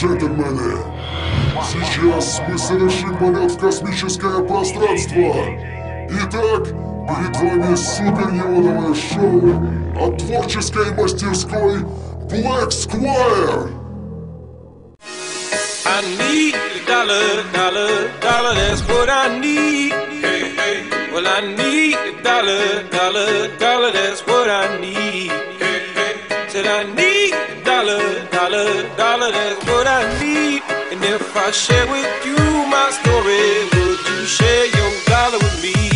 джентльмены, сейчас мы совершим полет в космическое пространство. Итак, перед вами супернеоновое шоу от творческой мастерской Black Squire. I need a dollar, dollar, dollar, that's what I need. Hey, hey. Well, I need a dollar, dollar, dollar, that's what I need. Hey, hey. Said I need a dollar, dollar, dollar, that's what I need. And if I share with you my story, would you share your dollar with me?